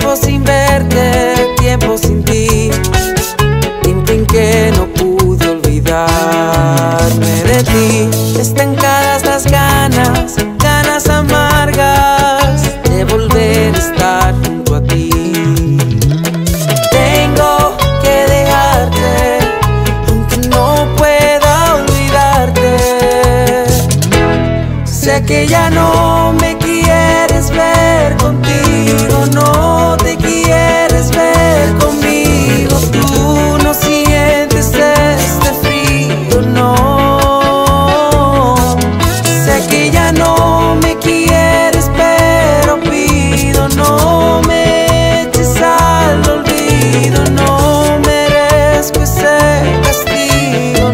tiempo sin verte, tiempo sin ti, tiempo en que no pude olvidarme de ti. Estancadas las ganas, ganas amargas de volver a estar junto a ti. Tengo que dejarte, aunque no pueda olvidarte. Sé que ya no me quieres ver contigo, no te quieres ver conmigo. Tú no sientes este frío, no. Sé que ya no me quieres, pero pido no me eches al olvido. No merezco ese castigo,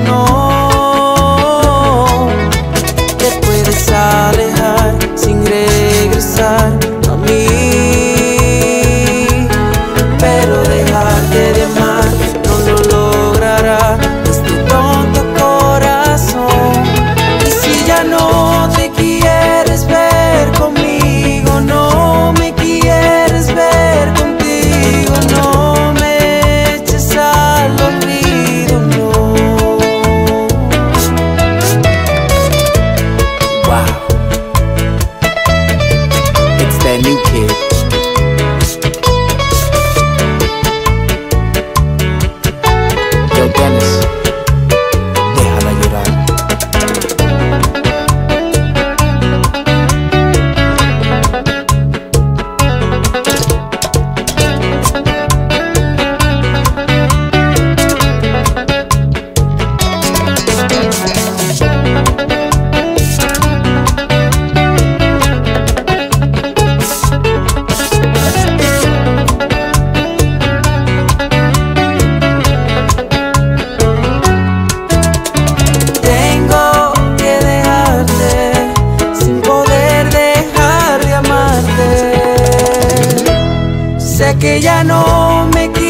no. Te puedes alejar sin regresar a mí, pero dejarte de amar no lo logrará este tonto corazón. Y si ya no te quieres ver conmigo, no me quieres ver contigo, no me eches al olvido, no. Wow, it's that new kid. Yo, Dennis, déjala llorar. Tengo que dejarte sin poder dejar de amarte. Sé que ya no me quieres,